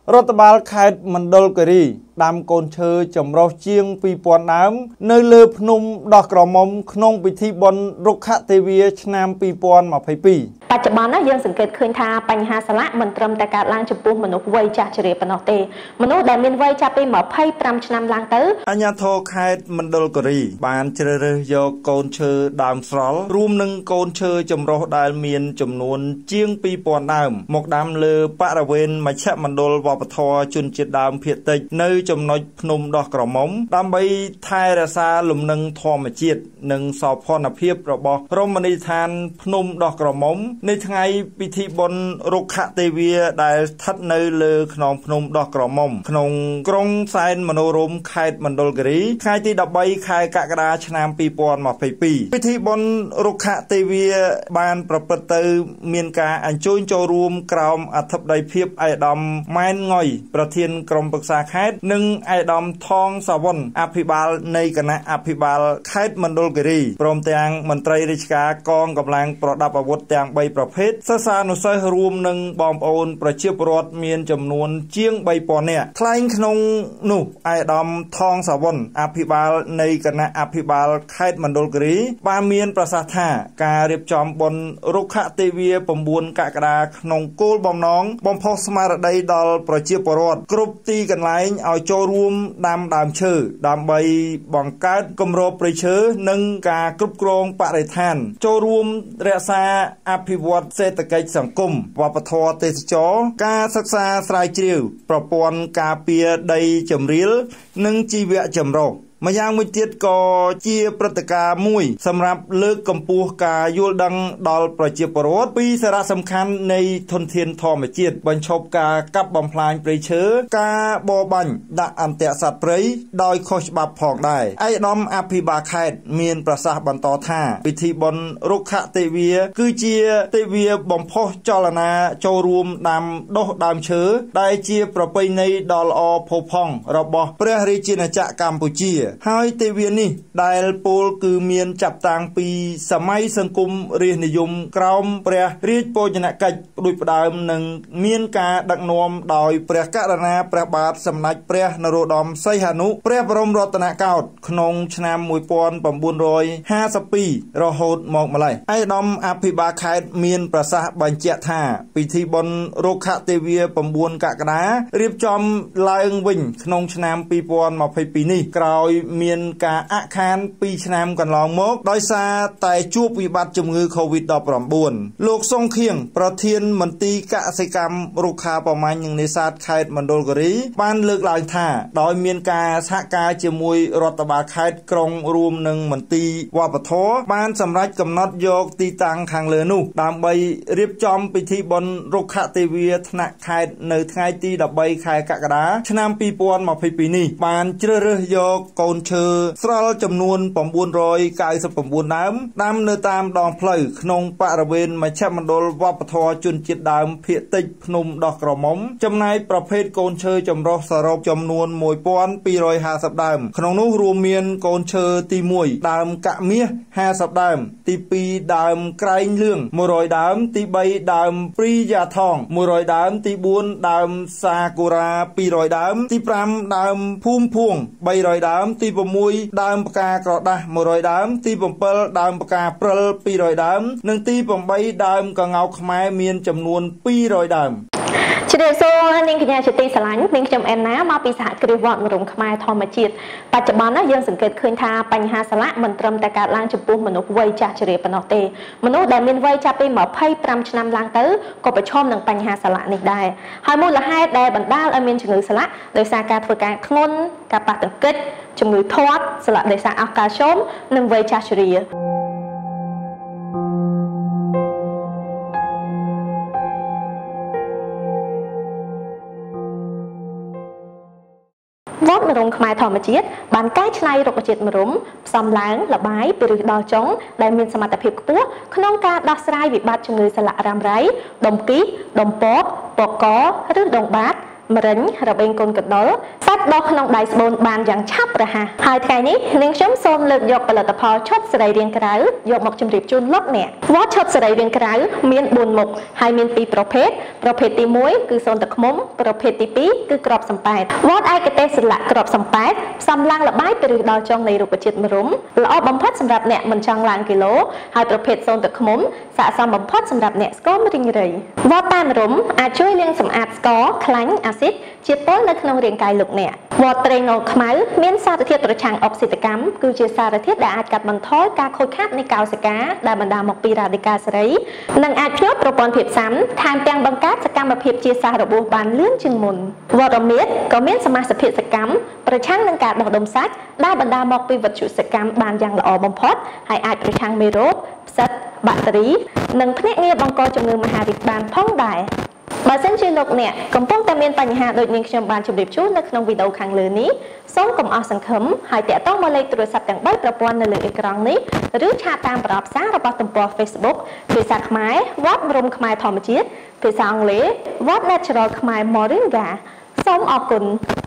រដ្ឋបាលខេត្តមណ្ឌលគិរីដាំកូនឈើចម្រុះជាង 2000 ដើមនៅលើភ្នំដោះក្រមុំក្នុងពិធីបុណ្យរុក្ខទេវាឆ្នាំ 2022 បច្ចុប្បន្នយើងសង្កេតឃើញថាបញ្ហាសាឡាក់មិនត្រឹមតែកើតឡើងចំពោះមនុស្សវ័យចាស់ជរាប៉ុណ្ណោះទេមនុស្សដែលមានវ័យចាប់ពី25ឆ្នាំឡើងទៅអាជ្ញាធរខេត្តមណ្ឌលគិរីបានជ្រើសរើសយកកូនឈើដើមស្រល់រួមនឹងកូនឈើចម្រុះដែលមានចំនួនជាង 2000 ដើមមកដាំលើបរិវេណមជ្ឈមណ្ឌលវប្បធម៌ជនជាតិដើមភាគតិចនៅចំណុចភ្នំដោះក្រមុំដើម្បីថែរក្សាលំនឹងធម្មជាតិនិងសោភ័ណភាពរបស់រមណីយដ្ឋានភ្នំដោះក្រមុំในថ្ងៃពិធីបុណ្យរុក្ខទេវាដែលស្ថិតនៅលើខ្នងភ្នំដោះក្រមុំក្នុងក្រុងសែនមនោរម្យខេត្តមណ្ឌលគិរីថ្ងៃទី13ខែកក្កដាឆ្នាំ 2022 ពិធីបុណ្យរុក្ខទេវាបានប្រព្រឹត្តទៅមានការអញ្ជើញចូលរួមក្រោមអធិបតីភាពឯកឧត្តមម៉ែនងុយប្រធានក្រុមប្រឹក្សាខេត្តនិងឯកឧត្តមថងសាវុនអភិបាលនៃគណៈអភិបាលខេត្តមណ្ឌលគិរីព្រមទាំងមន្ត្រីរាជការកងកម្លាំងប្រដាប់អាវុធទាំង3ប្រភេទសិស្សានុសិស្សរួមនឹងបងប្អូនប្រជាពលរដ្ឋមានចំនួនជាង 3000 នាក់ថ្លែងក្នុងនោះឯកឧត្តមថងសាវុនអភិបាលនៃគណៈអភិបាលខេត្តមណ្ឌលគិរីបានមានប្រសាសន៍ថាការរៀបចំបុណ្យរុក្ខទេវា 9 កក្កដាក្នុងគោលបំណងបំផុសស្មារតីដល់ប្រជាពលរដ្ឋគ្រប់ទីកន្លែងឲ្យចូលរួមដាំដើមឈើដើម្បីបង្កើតគម្របព្រៃឈើនិងការគ្រប់គ្រងបរិស្ថានចូលរួមរក្សាអភិវឌ្ឍសេដ្ឋកិច្ចសង្គមវប្បធម៌ទេសចរការសិក្សាស្រាវជ្រាវប្រព័ន្ធការពារដីជម្រាលនិងជីវៈចម្រុះម្យ៉ាងមួយទៀតក៏ជាព្រឹត្តិការណ៍មួយសម្រាប់លើកកម្ពស់ការយល់ដឹងដល់ប្រជាពលរដ្ឋពីសារៈសំខាន់នៃធនធានធម្មជាតិបញ្ឈប់ការកាប់បំផ្លាញព្រៃឈើការបរបាញ់ដាក់អន្ទាក់សត្វព្រៃដោយខុសច្បាប់ផងដែរឯកឧត្តមអភិបាលខេត្តមានប្រសាសន៍បន្តថាពិធីបុណ្យរុក្ខទេវាគឺជាទិវាបំផុសចលនាចូលរួមដាំដុះដើមឈើដែលជាប្រពៃណីដ៏ល្អផូរផង់របស់ព្រះរាជាណាចក្រកម្ពុជាហើយទេវានេះដែលពោលគឺមានចាប់តាំងពីសម័យសង្គមរាស្ត្រនិយមក្រោមព្រះរាជបូជនកិច្ចផ្ដួចផ្ដើមនិងមានការដឹកនាំដោយព្រះករុណាព្រះបាទសម្ដេចព្រះនរោត្តមសីហនុព្រះបរមរតនកោដ្ឋក្នុងឆ្នាំ 1952 រហូតមកម្លេះឯកឧត្តមអភិបាលខេត្តមានប្រសាសន៍បញ្ជាក់ថាពិធីបុណ្យរុក្ខទេវា 9 កក្កដារៀបចំឡើងវិញក្នុងឆ្នាំ 2022 នេះក្រោយមានការអាក់ខាន2ឆ្នាំកន្លងមកដោយសារតែជួបវិបត្តិជំងឺ COVID-19 លោកសុងខៀងប្រធានមន្ទីរកសិកម្មរុក្ខាប្រមាញ់និងនេសាទខេត្តមណ្ឌលគិរីបានលើកឡើងថាដោយមានការសហការជាមួយរដ្ឋបាលខេត្តក្រុងរួមនឹងមន្ទីរវប្បធម៌បានសម្រេចកំណត់យកទីតាំងខាងលើនោះដើម្បីរៀបចំពិធីបុណ្យរុក្ខទេវាថ្នាក់ខេត្តនៅថ្ងៃទី13ខែកក្កដាឆ្នាំ 2022 នេះបានជ្រើសរើសយកកូនឈើស្រល់ចំនួន 999 ដើមដាំនៅតាមដងផ្លូវក្នុងបរិវេណមជ្ឈមណ្ឌលវប្បធម៌ជនជាតិដើមភាគតិចភ្នំដោះក្រមុំចំណែកប្រភេទកូនឈើចម្រុះសរុបចំនួន 1250 ដើមក្នុងនោះរួមមានកូនឈើទី 1 ដើមកមាស 50 ដើមទី 2 ដើមក្រែងលឿង 100 ដើមទី 3 ដើមព្រីយ៉ាថង 100 ដើមទី 4 ដើមសាគូរ៉ា 200 ដើមទី 5 ដើមភូមិភួង 300 ដើមទី 6 ដើមផ្កាក្រដាស់ 100 ដើមទី 7 ដើមផ្កាព្រិល 200 ដើមនិងទី 8 ដើមកង្កោកខ្មែរមានចំនួន 200 ដើមជម្រាបសួរនាងកញ្ញាជាទីស្រឡាញ់នាងខ្ញុំអែនណាមកពីសហគ្រាសវត្តមរុំខ្មែរធម្មជាតិបច្ចុប្បន្នយើងសង្កេតឃើញថាបញ្ហាសាឡាក់មិនត្រឹមតែកើតឡើងចំពោះមនុស្សវ័យចាស់ជរាប៉ុណ្ណោះទេមនុស្សដែលមានវ័យចាប់ពី25ឆ្នាំឡើងទៅក៏ប្រឈមនឹងបញ្ហាសាឡាក់នេះដែរហើយមូលហេតុដែលបណ្ដាលឲ្យមានជំងឺសាឡាក់ដោយសារការធ្វើការធ្ងន់ការប៉ះទង្គិចជំងឺធាត់សាឡាក់ដោយសារអស់កាល់ស្យូមនិងវ័យចាស់ជរាវត្តមរុំខ្មែរធម្មជាតិបានកែច្នៃរុក្ខជាតិមរុំផ្សំឡើងលបាយពីឫសដល់ចុងដែលមានសមត្ថភាពខ្ពស់ក្នុងការដោះស្រាយវិបត្តិជំងឺសាឡាក់រ៉ាំរ៉ៃដុំគីសដុំពកពកកឬដងបាតមរិញរបេងកូនកដុលសាច់ដុះក្នុងដៃស្បូនបានយ៉ាងឆាប់រហ័សហើយថ្ងៃនេះនាងខ្ញុំសូមលើកយកផលិតផលឈុតសរីរាង្គក្រៅយកមកជម្រាបជូនលោកអ្នកវត្តឈុតសរីរាង្គក្រៅមាន4មុខហើយមាន2ប្រភេទទី1គឺសូនទឹកឃ្មុំប្រភេទទី2គឺក្របសំប៉ែតវត្តឯកទេសស្លាកក្របសំប៉ែតផ្សំឡើងល្បាយពីរឹសដល់ចុងនៃរុក្ខជាតិម្រុំល្អបំផុតសម្រាប់អ្នកមិនចង់ឡើងគីឡូហើយប្រភេទសូនទឹកឃ្មុំស័ក្តិសមបំផុតសម្រាប់អ្នកស្គមរីងរៃវត្តតែម្រុំអាចជួយលាងសម្អាតស្ករខ្លាញ់អាស៊ីតជាតិពុលនៅក្នុងរាងកាយលោកអ្នកវត្តត្រេងអូលខ្មៅមានសារធាតុប្រឆាំងអុកស៊ីតកម្មគឺជាសារធាតុដែលអាចកាត់បន្ថយការខូចខាតនៃកោសិកាដែលបណ្ដាលមកពីរ៉ាឌីកាល់សេរីនិងអាចភ្ញាក់ប្រព័ន្ធភាពស៊ាំថែមទាំងបង្កើតសកម្មភាពជាសះរបួសបានលឿនជាងមុនវត្តរមៀតក៏មានសមាសភាពសកម្មប្រឆាំងនឹងការដុះដុំសាច់ដែលបណ្ដាលមកពីវត្ថុសកម្មបានយ៉ាងល្អបំផុតហើយអាចប្រឆាំងមេរោគផ្សិតបាក់តេរីនិងភ្នាក់ងារបង្កជំងឺមហារីកបានផងដែរបើសិនជាលោកអ្នកកំពុងតែមានបញ្ហាដូចនាងខ្ញុំបានជម្រាបជូននៅក្នុងវីដេអូខាងលើនេះសូមកុំអស់សង្ឃឹមហើយតាក់ទងមកលេខទូរស័ព្ទទាំង3ប្រព័ន្ធនៅលើអេក្រង់នេះឬឆាតតាមប្រអប់សាររបស់ទំព័រ Facebook ភាសាខ្មែរវត្តមរុំខ្មែរធម្មជាតិភាសាអង់គ្លេសវត្ត Natural ខ្មែរ Moringa សូមអរគុណ